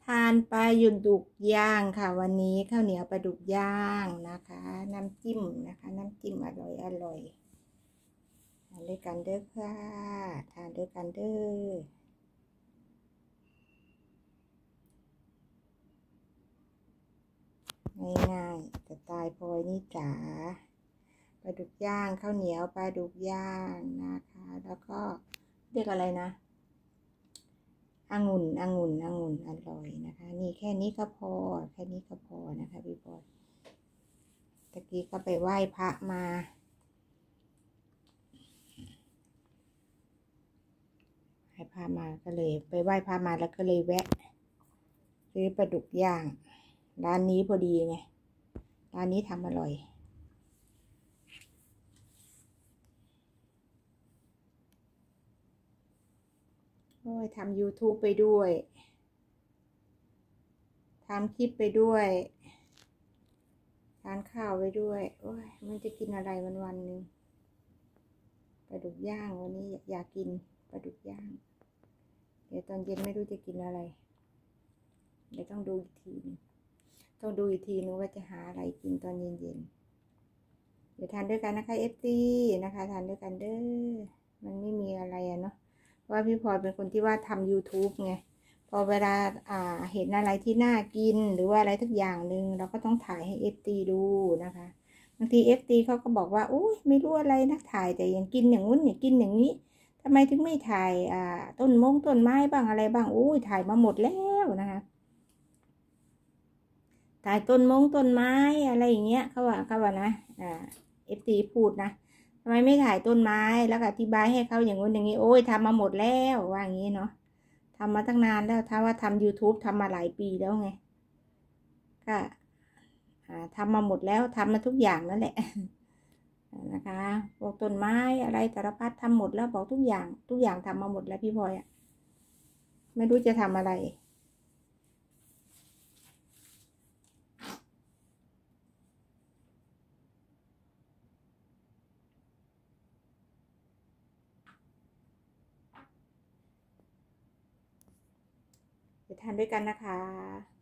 ทานปลาดุกย่างค่ะวันนี้ข้าวเหนียวปลาดุกย่างนะคะน้ำจิ้มนะคะน้ำจิ้มอร่อยทานด้วยกันเด้อค่ะทานด้วยกันเด้อง่ายๆสไตล์พลอยนี่จ๋าปลาดุกย่างข้าวเหนียวปลาดุกย่างนะคะแล้วก็เรียกอะไรนะองุ่นอร่อยนะคะนี่แค่นี้ก็พอนะคะพี่บอยตะกี้ก็ไปไหว้พระมาก็เลยไปไหว้พระมาแล้วก็เลยแวะซื้อปลาดุกย่างร้านนี้พอดีไงร้านนี้ทำอร่อยโอ้ยทำ YouTube ไปด้วยทำคลิปไปด้วยทานข้าวไปด้วยโอ้ยมันจะกินอะไรวันหนึ่งปลาดุกย่างวันนี้อยากกินปลาดุกย่างเดี๋ยวตอนเย็นไม่รู้จะกินอะไรเดี๋ยวต้องดูอีกทีนึงว่าจะหาอะไรกินตอนเย็นเดี๋ยวทานด้วยกันนะคะFCนะคะทานด้วยกันเด้อมันไม่มีอะไรอะเนาะว่าพี่พลอยเป็นคนที่ว่าทำ YouTube ไงพอเวลาเห็นอะไรที่น่ากินหรือว่าอะไรทุกอย่างหนึ่งเราก็ต้องถ่ายให้FCดูนะคะบางทีFCเขาก็บอกว่าโอ้ยไม่รู้อะไรนะถ่ายแต่ยังกินอย่างนู้นอย่างกินอย่างนี้ทำไมถึงไม่ถ่ายต้นไม้บ้างอะไรบ้างโอ้ยถ่ายมาหมดแล้วนะคะถ่ายต้นไม้อะไรอย่างเงี้ยเขาว่านะFTพูดนะทำไมไม่ถ่ายต้นไม้แล้วก็อธิบายให้เขาอย่างงู้นอย่างนี้โอ้ยทำมาหมดแล้วว่าอย่างนี้เนาะทำมาตั้งนานแล้วถ้าว่าทำ YouTube ทำมาหลายปีแล้วไงก็ทำมาหมดแล้วทำมาทุกอย่างนั่นแหละนะคะพวกต้นไม้อะไรสารพัดทำหมดแล้วบอกทุกอย่างทำมาหมดแล้วพี่พลอยไม่รู้จะทำอะไรจะทานด้วยกันนะคะ